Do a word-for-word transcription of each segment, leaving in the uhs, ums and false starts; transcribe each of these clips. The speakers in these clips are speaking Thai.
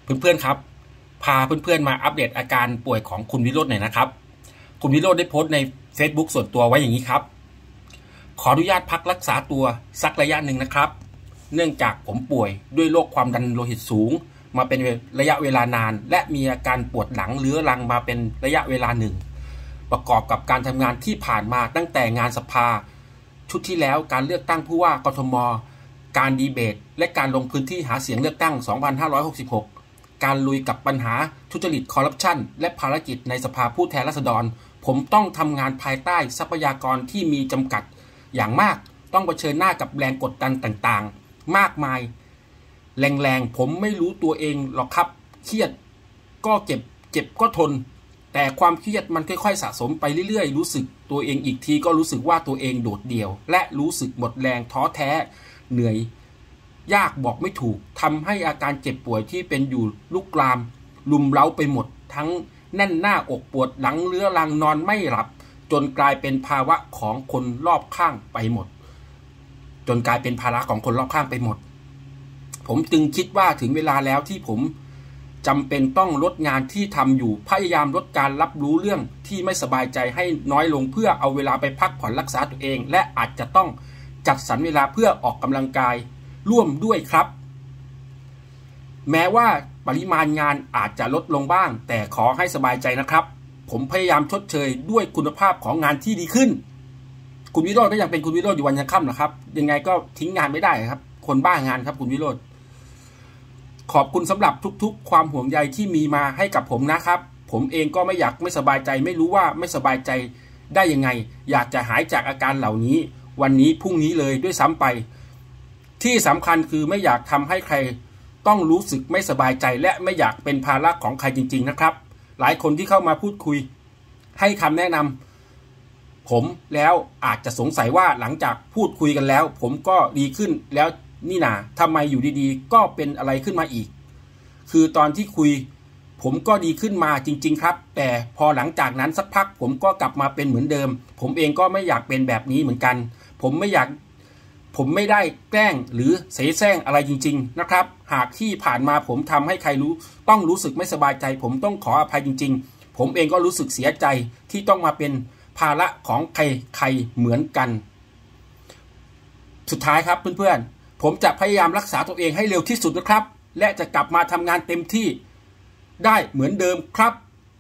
เพื่อนๆครับพาเพื่อนๆมาอัปเดตอาการป่วยของคุณวิโรจน์หน่อยนะครับคุณวิโรจน์ได้โพสต์ใน Facebook ส่วนตัวไว้อย่างนี้ครับขออนุญาตพักรักษาตัวสักระยะหนึ่งนะครับเนื่องจากผมป่วยด้วยโรคความดันโลหิตสูงมาเป็นระยะเวลานานและมีอาการปวดหลังเรื้อรังมาเป็นระยะเวลาหนึ่งประกอบกับการทำงานที่ผ่านมาตั้งแต่งานสภาชุดที่แล้วการเลือกตั้งผู้ว่ากทมการดีเบตและการลงพื้นที่หาเสียงเลือกตั้งสองพันห้าร้อยหกสิบหกการลุยกับปัญหาทุจริตคอร์รัปชันและภารกิจในสภาผู้แทนราษฎรผมต้องทำงานภายใต้ทรัพยากรที่มีจำกัดอย่างมากต้องเผชิญหน้ากับแรงกดดันต่างๆมากมายแรงๆผมไม่รู้ตัวเองหรอกครับเครียดก็เจ็บเจ็บก็ทนแต่ความเครียดมันค่อยๆสะสมไปเรื่อยๆรู้สึกตัวเองอีกทีก็รู้สึกว่าตัวเองโดดเดี่ยวและรู้สึกหมดแรงท้อแท้เหนื่อยยากบอกไม่ถูกทำให้อาการเจ็บป่วยที่เป็นอยู่ลุกลามลุมเล้าไปหมดทั้งแน่นหน้าอกปวดหลังเรื้อรังนอนไม่หลับจนกลายเป็นภาวะของคนรอบข้างไปหมดจนกลายเป็นภาระของคนรอบข้างไปหมดผมจึงคิดว่าถึงเวลาแล้วที่ผมจำเป็นต้องลดงานที่ทำอยู่พยายามลดการรับรู้เรื่องที่ไม่สบายใจให้น้อยลงเพื่อเอาเวลาไปพักผ่อนรักษาตัวเองและอาจจะต้องจัดสรรเวลาเพื่อออกกำลังกายร่วมด้วยครับแม้ว่าปริมาณงานอาจจะลดลงบ้างแต่ขอให้สบายใจนะครับผมพยายามชดเชยด้วยคุณภาพของงานที่ดีขึ้นคุณวิโรจน์ก็ยังเป็นคุณวิโรจน์อยู่วันยังค่ำนะครับยังไงก็ทิ้งงานไม่ได้ครับคนบ้างานครับคุณวิโรจน์ขอบคุณสำหรับทุกๆความห่วงใยที่มีมาให้กับผมนะครับผมเองก็ไม่อยากไม่สบายใจไม่รู้ว่าไม่สบายใจได้ยังไงอยากจะหายจากอาการเหล่านี้วันนี้พรุ่งนี้เลยด้วยซ้ำไปที่สำคัญคือไม่อยากทำให้ใครต้องรู้สึกไม่สบายใจและไม่อยากเป็นภาระของใครจริงๆนะครับหลายคนที่เข้ามาพูดคุยให้คำแนะนำผมแล้วอาจจะสงสัยว่าหลังจากพูดคุยกันแล้วผมก็ดีขึ้นแล้วนี่นาทำไมอยู่ดีๆก็เป็นอะไรขึ้นมาอีกคือตอนที่คุยผมก็ดีขึ้นมาจริงๆครับแต่พอหลังจากนั้นสักพักผมก็กลับมาเป็นเหมือนเดิมผมเองก็ไม่อยากเป็นแบบนี้เหมือนกันผมไม่อยากผมไม่ได้แกล้งหรือเสแสร้งอะไรจริงๆนะครับหากที่ผ่านมาผมทำให้ใครรู้ต้องรู้สึกไม่สบายใจผมต้องขออภัยจริงๆผมเองก็รู้สึกเสียใจที่ต้องมาเป็นภาระของใครใครเหมือนกันสุดท้ายครับเพื่อนๆผมจะพยายามรักษาตัวเองให้เร็วที่สุดนะครับและจะกลับมาทำงานเต็มที่ได้เหมือนเดิมครับ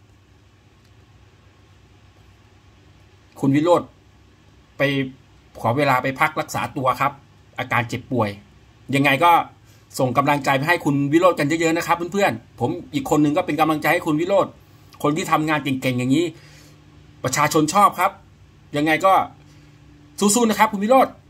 คุณวิโรจน์ไปขอเวลาไปพักรักษาตัวครับอาการเจ็บป่วยยังไงก็ส่งกำลังใจไปให้คุณวิโรจน์กันเยอะๆนะครับเพื่อนๆผมอีกคนหนึ่งก็เป็นกำลังใจให้คุณวิโรจน์คนที่ทำงานเก่งๆอย่างนี้ประชาชนชอบครับยังไงก็สู้ๆนะครับคุณวิโรจน์